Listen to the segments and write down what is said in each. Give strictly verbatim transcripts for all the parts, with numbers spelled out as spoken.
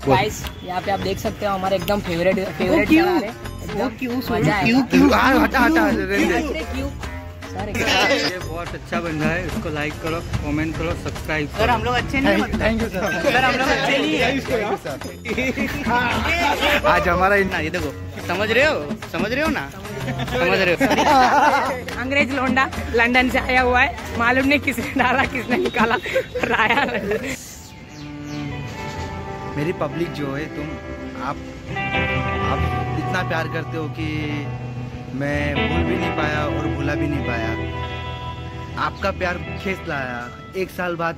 Guys यहाँ पे आप देख सकते हो हमारे एकदम फेवरेट फेवरेट चला रहे मजा है। हटा हटा ये बहुत अच्छा बन रहा है, इसको लाइक करो, कमेंट करो, सब्सक्राइब करो। सर हम लोग अच्छे नहीं हैं। Thank you sir. सर हम लोग अच्छे नहीं हैं। आज हमारा ना ये देखो, समझ रहे हो समझ रहे हो ना समझ रहे हो। अंग्रेज लोंडा लंदन से आया हुआ है, मालूम नहीं किसने डाला किसने निकाला, राया मेरी पब्लिक जो है, तुम आप आप इतना प्यार करते हो कि मैं भूल भी नहीं पाया और भूला भी नहीं पाया। आपका प्यार खींच लाया एक साल बाद।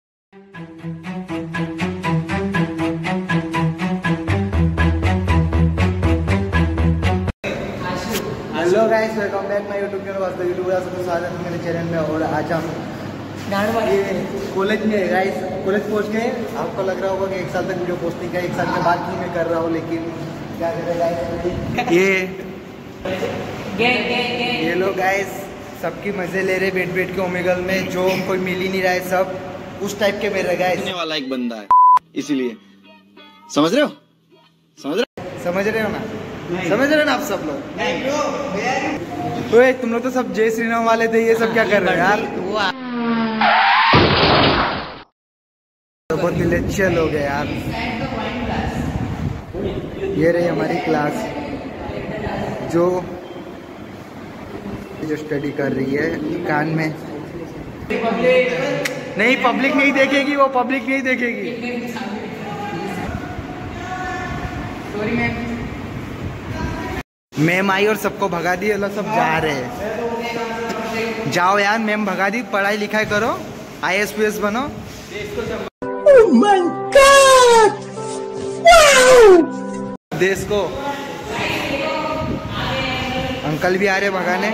Hello guys, welcome back my YouTube channel. वास्तव यूट्यूब का सबसे स्वागत है मेरे चैनल में। और आज हम ये कॉलेज में गाइस कॉलेज पहुंच गए। आपको लग रहा होगा कि एक साल तक वीडियो पोस्टिंग का एक साल के बाद ही मैं कर रहा हूँ, लेकिन क्या करें गाइस। ये ये लोग गाइस सबकी मजे ले रहे बैठ बैठ के ओमेगल में, जो कोई मिल ही नहीं रहा है, सब उस टाइप के मेरे गाइस वाला एक बंदा है, इसीलिए समझ रहे हो समझ रहे समझ रहे हो ना समझ रहे हो ना आप सब लोग। ओए तुम लोग तो सब जय श्री राम वाले थे, ये सब क्या कर रहे हो यार। बहुत दिल अच्छे लोग हैं यार। ये रही हमारी क्लास जो जो स्टडी कर रही है कान में। नहीं पब्लिक नहीं देखेगी, वो पब्लिक नहीं देखेगी। मैम आई और सबको भगा दी, लोग सब जा रहे हैं। जाओ यार, मैम भगा दी, पढ़ाई लिखाई करो, आई एस पी एस बनो। Oh my God! Wow! देश को अंकल भी आ रहे भगाने,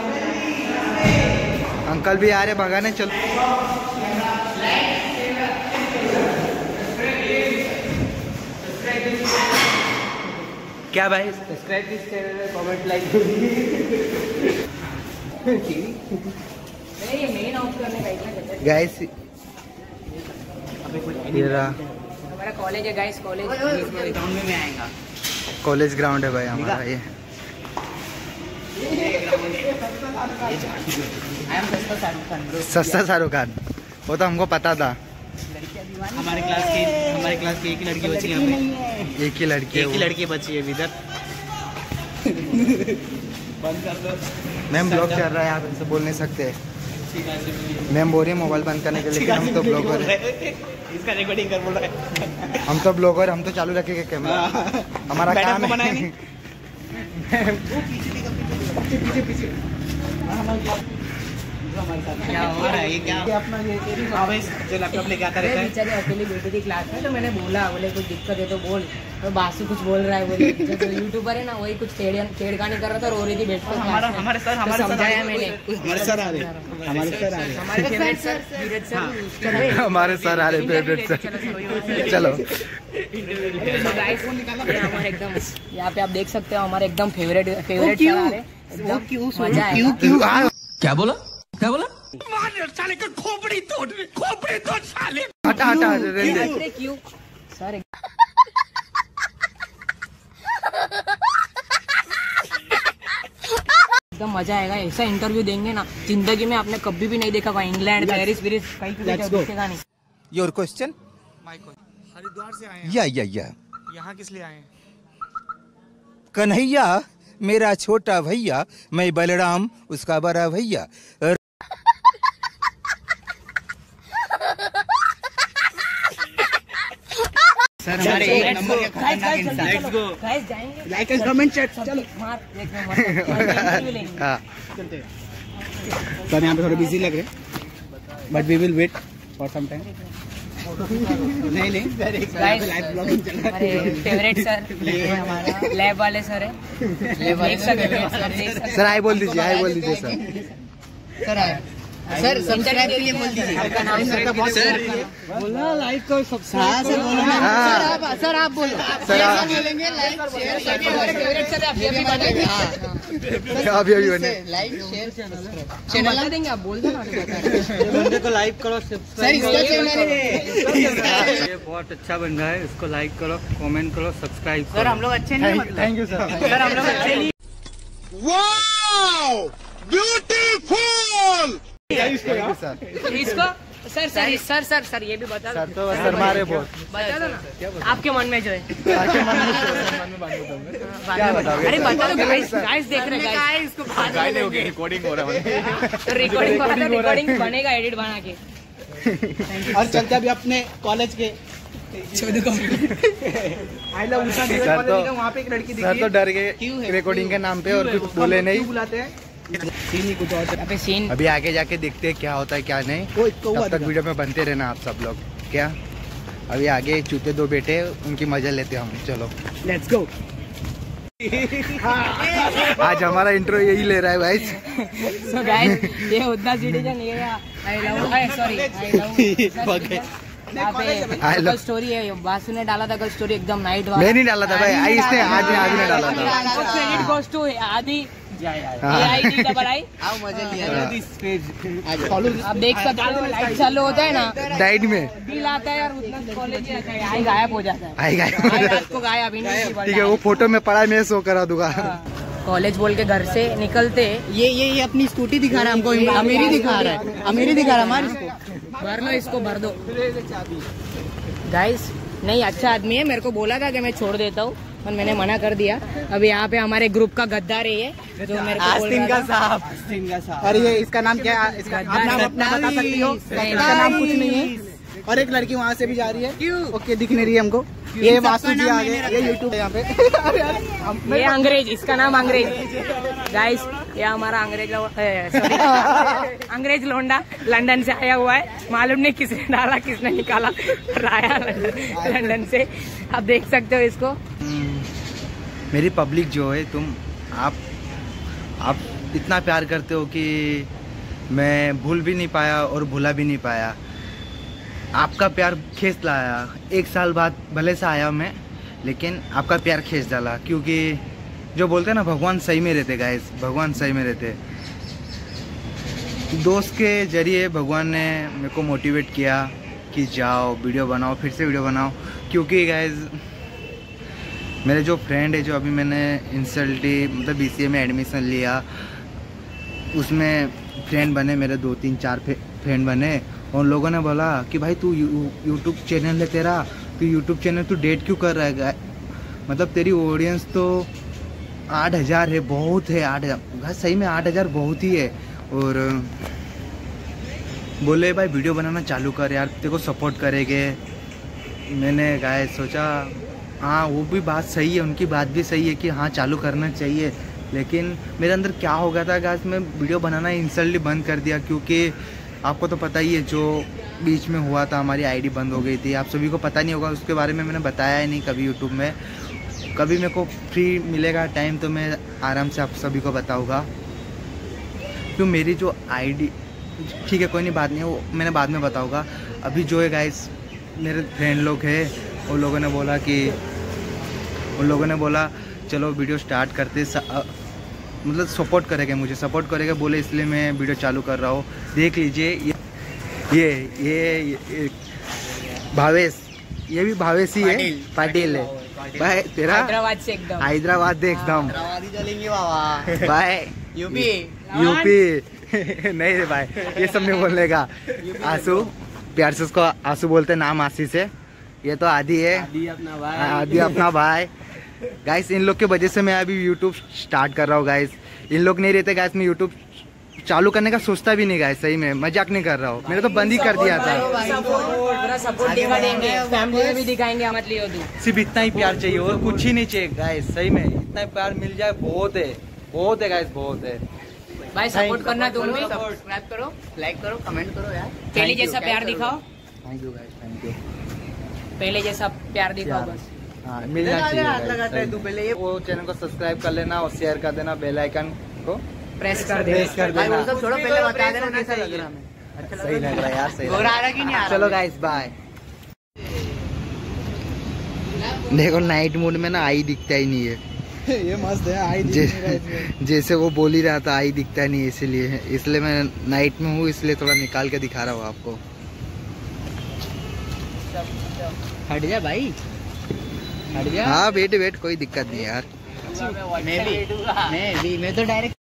अंकल भी आ रहे भगाने। चलो क्या भाई, subscribe this channel, comment like. Guys हमारा कॉलेज है गाइस, कॉलेज ग्राउंड में आएगा। कॉलेज ग्राउंड है भाई हमारा। ये सस्ता शाहरुख खान, वो तो हमको पता था। हमारे क्लास की हमारे क्लास की एक ही लड़की बची है, यहाँ पे एक ही लड़की एक ही लड़की बची है इधर। बंद कर दो मैम, ब्लॉग चल रहा है, आप इनसे बोल नहीं सकते। मैम बोल रही है मोबाइल बंद करने के लिए, लेकिन हम तो ब्लॉगर हैं। इसका रिकॉर्डिंग कर बोल रहा है। हम तो ब्लॉगर, हम तो चालू रखेंगे कैमरा, हमारा काम है। पीछे पीछे क्या हो रहा है, ये क्या अपना ये जो लैपटॉप लेके आता रहता है। बेचारी अकेली बेटी थी क्लास में, तो मैंने बोला, बोले कुछ दिक्कत है तो बोल। तो बासु कुछ बोल रहा है, बोले जो यूट्यूबर है ना वही कुछ छेड़खानी कर रहा था, रो रही थी बैठ कर। हमारा हमारे सर हमारे समझाया मैंने, हमारे सर आ रहे हमारे सर आ रहे हमारे फेवरेट सर धीरज सर, हमारे सर आ रहे फेवरेट सर। चलो हमारे एकदम यहाँ पे आप देख सकते हो हमारे एकदम फेवरेट फेवरेट चला रहे, मजा है। क्या बोला क्या बोला साले का खोपड़ी तोड़ खोपड़ी तोड़ साले। हटा हटा क्यों सर, एकदम मजा आएगा। ऐसा इंटरव्यू देंगे ना, जिंदगी में आपने कभी भी नहीं देखा होगा। इंग्लैंड, पेरिस पेरिस कहीं पे देखेगा नहीं। Your question. हरिद्वार से आए हैं। या या या यहाँ किस लिए आए हैं? कन्हैया मेरा छोटा भैया, मैं बलराम उसका बड़ा भैया। सर हमारे एक नंबर के खतरनाक इंसान। लेट्स गो गाइस, जाएंगे लाइक एंड कमेंट चैट। चलो मार एक नंबर चलते हैं। सर यहाँ पे थोड़े बिजी लग रहे, but we will wait for some time. नहीं नहीं सर, एक लाइव ब्लॉगिंग चल रहा है। फेवरेट सर ये हमारा लैब वाले सर है। सर आए बोल दीजिए, आए बोल दीजिए सर। सर आए सर, सब्सक्राइब के लिए बोल दीजिए। आपका नाम सर का बहुत सर बोला लाइक को सब्सक्राइब सर बोलो ना। सर आप सर आप बोलो सर आप बोलेंगे लाइक शेयर अभी अभी बने लाइक शेयर चैनल बता देंगे आप बोल दो ना बंदे को लाइक करो सर इसका चैनल है ये बहुत अच्छा बन रहा है, इसको लाइक करो, कमेंट करो, सब्सक्राइब सर हम लोग अच्छे नहीं मतलब थैंक यू सर सर हम लोग अच्छे नहीं सर इसको sir sir sir sir sir ये भी बता दो सर तो सर मारे बहुत बता दो ना आपके मन में जो है आपके मन में क्या बताओगे अरे बता दो गाइस गाइस देख रहे हैं गाइस इसको बाद में रिकॉर्डिंग हो रहा है तो रिकॉर्डिंग रिकॉर्डिंग बनेगा एडिट बना के और चलते अभी अपने कॉलेज के आई लव उषा सर तो वहाँ पे एक लड़की दिखी सर तो डर गए क्यों है? रिकॉर्डिंग के नाम पे और कुछ बोले नहीं बुलाते हैं सीन ही कुछ और अबे सीन अभी आगे जाके देखते हैं क्या होता है क्या नहीं। वो इसको हुआ तब तक वीडियो में बनते रहना आप सब लोग। क्या अभी आगे चूते दो बेटे उनकी मजा लेते हम। चलो लेट्स गो आज हमारा इंट्रो यही ले रहा है भाई। सो गाइस ये उतना सिटीजन ये I love I sorry I love story है बासु ने डाला था कल स्टोरी एकदम नाइट वाला। मैं नहीं डाला था भाई, आई इसने आज आज ने डाला था। क्रेडिट गोस टू आदि हाँ। आई डी डबल आई आओ मजे लिया दिस पेज आज फॉलो आप देख सकते हो लाइट चालू होता है ना डाइट में बिल आता है यार उतना कॉलेज ही आता है आई गायब हो जाता है आएगा आई रात को गायब ही नहीं ठीक है वो फोटो में पड़ा मैं शो करा दूंगा। कॉलेज बोल के घर से निकलते ये ये ये अपनी स्कूटी दिखा रहा है हमको अमीरी दिखा रहा है अमीरी दिखा रहा है हमारी इसको भर लो इसको भर दो गाइस। नहीं अच्छा आदमी है, मेरे को बोला था कि मैं छोड़ देता हूँ पर मैंने मना कर दिया। अभी यहाँ पे हमारे ग्रुप का गद्दार है ये जो मेरे को बोल रहा था। साहब और ये इसका नाम क्या है? इसका आप नाम अपना बता सकती हो? इसका नाम कुछ नहीं है और एक लड़की वहाँ से भी जा रही है। क्यों? ओके दिख नहीं रही है हमको। ये वासु जी आ गए, ये यूट्यूब है यहाँ पे। ये अंग्रेज, इसका नाम अंग्रेज गाइस। ये हमारा अंग्रेज सॉरी अंग्रेज लोंडा लंदन से आया हुआ है। मालूम नहीं किसने डाला किसने निकाला आया लंदन से। आप देख सकते हो इसको। मेरी पब्लिक जो है तुम आप आप इतना प्यार करते हो कि मैं भूल भी नहीं पाया और भूला भी नहीं पाया। आपका प्यार खींच लाया। एक साल बाद भले से आया मैं, लेकिन आपका प्यार खींच डाला। क्योंकि जो बोलते हैं ना भगवान सही में रहते गाइस, भगवान सही में रहते। दोस्त के जरिए भगवान ने मेरे को मोटिवेट किया कि जाओ वीडियो बनाओ, फिर से वीडियो बनाओ। क्योंकि गाइस मेरे जो फ्रेंड है जो अभी मैंने इंसल्टी मतलब बी सी ए में एडमिशन लिया, उसमें फ्रेंड बने मेरे दो तीन चार फ्रेंड बने। और लोगों ने बोला कि भाई तू यूट्यूब चैनल है तेरा, तू यूट्यूब चैनल तू डेट क्यों कर रहा है? मतलब तेरी ऑडियंस तो आठ हज़ार है, बहुत है आठ हज़ार। सही में आठ हज़ार बहुत ही है। और बोले भाई वीडियो बनाना चालू कर यार, तेरे को सपोर्ट करेंगे। मैंने गाय सोचा हाँ वो भी बात सही है, उनकी बात भी सही है कि हाँ चालू करना चाहिए। लेकिन मेरे अंदर क्या हो गया था गाइस, मैं वीडियो बनाना इंस्टेंटली बंद कर दिया। क्योंकि आपको तो पता ही है जो बीच में हुआ था, हमारी आईडी बंद हो गई थी। आप सभी को पता नहीं होगा, उसके बारे में मैंने बताया ही नहीं कभी यूट्यूब में। कभी मेरे को फ्री मिलेगा टाइम तो मैं आराम से आप सभी को बताऊंगा। तो मेरी जो आईडी ठीक है कोई नहीं बात नहीं, वो मैंने बाद में बताऊंगा। अभी जो है गाइस मेरे फ्रेंड लोग हैं, उन लोगों ने बोला कि उन लोगों ने बोला चलो वीडियो स्टार्ट करते, मतलब सपोर्ट करेंगे, मुझे सपोर्ट करेंगे बोले, इसलिए मैं वीडियो चालू कर रहा हूँ। देख लीजिए ये ये ये, ये भावेश, ये भी भावेश ही है, पाटिल है भाई तेरा। हैदराबाद से एकदम हैदराबाद से एकदम चलेंगे बाबा भाई यूपी यूपी नहीं रे भाई ये सब नहीं बोलने का। आंसू प्यार से उसको आंसू बोलते हैं, नाम आशीष है। ये तो आदि है, आदि अपना भाई, आदि अपना भाई। गाइस इन लोग के वजह से मैं अभी यूट्यूब स्टार्ट कर रहा हूँ गाइस। इन लोग नहीं रहते गाइस मैं यूट्यूब चालू करने का सोचता भी नहीं गाइस, सही में मजाक नहीं कर रहा हूँ। मैंने तो बंद ही कर दिया था। पूरा सपोर्ट दिखा देंगे, फैमिली में भी दिखाएंगे। मत लियो तू, सिर्फ इतना ही प्यार चाहिए और कुछ ही नहीं चाहिए गाइस। सही में इतना प्यार मिल जाए बहुत है, बहुत है गाइस, बहुत है भाई। सपोर्ट करना तुम भी, सब्सक्राइब करो, लाइक करो, कमेंट करो यार। पहले जैसा प्यार दिखाओ, thank you guys, thank you. पहले जैसा प्यार दिखाओ बस। हाँ मिलना चाहिए। तू पहले ये वो चैनल को सब्सक्राइब कर लेना और शेयर कर देना, बेल आइकन को प्रेस कर दे। प्रेस कर देना। सब छोड़ो, पहले बता देना कैसा लग रहा है। अच्छा सही लग रहा है यार, सही लग हो रहा रहा है कि नहीं आ है। रहा? चलो गाइस बाय। देखो नाइट मोड में ना आई दिखता ही नहीं है। ये मस्त है, आई दिख नहीं रहा है इसमें। जैसे वो बोल ही रहा था आई दिखता नहीं है, इसीलिए इसलिए मैं नाइट में हूँ, इसलिए थोड़ा निकाल के दिखा रहा हूँ आपको। हट जा भाई, हट जा। हाँ वेट वेट कोई दिक्कत नहीं यार। मैं भी मैं भी मैं तो डायरेक्ट